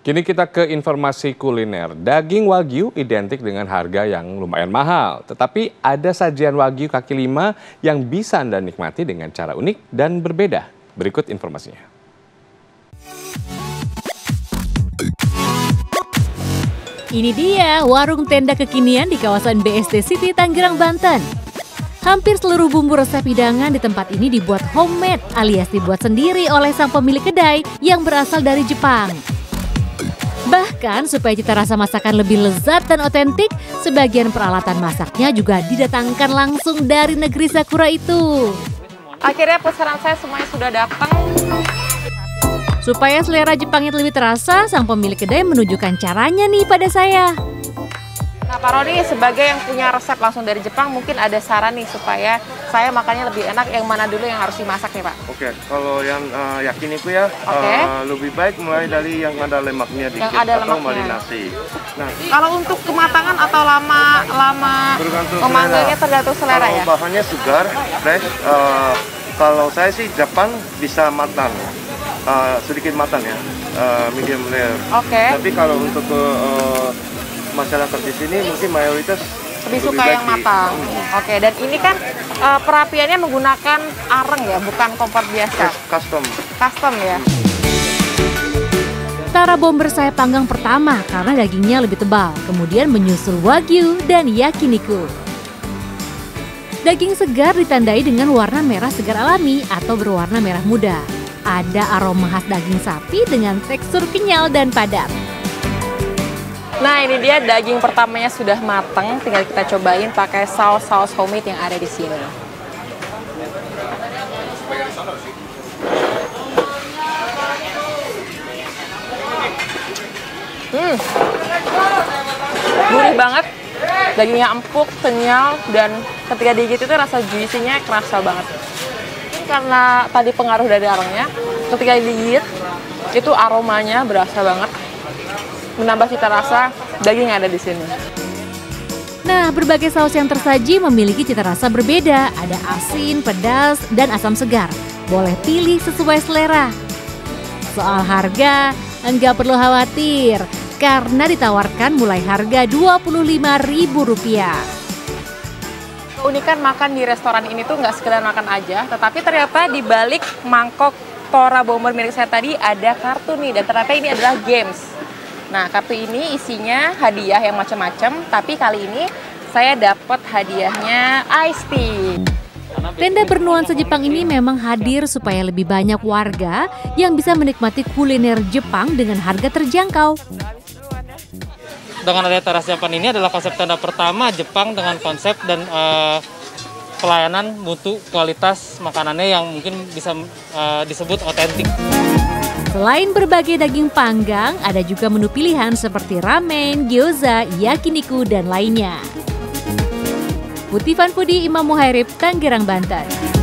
Kini kita ke informasi kuliner. Daging Wagyu identik dengan harga yang lumayan mahal. Tetapi ada sajian Wagyu kaki lima yang bisa Anda nikmati dengan cara unik dan berbeda. Berikut informasinya. Ini dia warung tenda kekinian di kawasan BSD City, Tangerang, Banten. Hampir seluruh bumbu resep hidangan di tempat ini dibuat homemade alias dibuat sendiri oleh sang pemilik kedai yang berasal dari Jepang. Bahkan supaya cita rasa masakan lebih lezat dan otentik, sebagian peralatan masaknya juga didatangkan langsung dari negeri Sakura itu. Akhirnya pesanan saya semuanya sudah datang. Supaya selera Jepangnya lebih terasa, sang pemilik kedai menunjukkan caranya nih pada saya. Nah, Pak Roni sebagai yang punya resep langsung dari Jepang, mungkin ada saran nih supaya saya makannya lebih enak, yang mana dulu yang harus dimasak nih Pak? Oke, kalau yang yakiniku ya, lebih baik mulai dari yang ada lemaknya dikit atau marinasi. Nah, kalau untuk kematangan atau lama memanggilnya tergantung selera ya? Kalau bahannya segar, fresh, kalau saya sih Jepang bisa matang, sedikit matang ya, medium rare. Oke. Tapi kalau untuk masyarakat di sini mungkin mayoritas lebih suka yang matang. Oke, dan ini kan perapiannya menggunakan areng ya, bukan kompor biasa. Custom ya. Tara bomber saya panggang pertama karena dagingnya lebih tebal. Kemudian menyusul Wagyu dan Yakiniku. Daging segar ditandai dengan warna merah segar alami atau berwarna merah muda. Ada aroma khas daging sapi dengan tekstur kenyal dan padat. Nah, ini dia daging pertamanya sudah matang, tinggal kita cobain pakai saus homemade yang ada di sini. Gurih banget, dagingnya empuk, kenyal, dan ketika digigit itu rasa juicy-nya kerasa banget. Karena tadi pengaruh dari aromanya, ketika digigit itu aromanya berasa banget. Menambah cita rasa daging yang ada di sini. Nah, berbagai saus yang tersaji memiliki cita rasa berbeda. Ada asin, pedas, dan asam segar. Boleh pilih sesuai selera. Soal harga, enggak perlu khawatir karena ditawarkan mulai harga Rp25.000. Keunikan makan di restoran ini tuh nggak sekedar makan aja, tetapi ternyata di balik mangkok Tora Bomber milik saya tadi ada kartu nih, dan ternyata ini adalah games. Nah, kartu ini isinya hadiah yang macam-macam, tapi kali ini saya dapat hadiahnya iced tea. Tenda bernuansa Jepang ini memang hadir supaya lebih banyak warga yang bisa menikmati kuliner Jepang dengan harga terjangkau. Dengan adanya teras Jepang ini adalah konsep tenda pertama Jepang dengan konsep dan pelayanan mutu kualitas makanannya yang mungkin bisa disebut otentik. Selain berbagai daging panggang, ada juga menu pilihan seperti ramen, gyoza, yakiniku, dan lainnya. Putih Fanfudi, Imam Muhairib, Tangerang, Banten.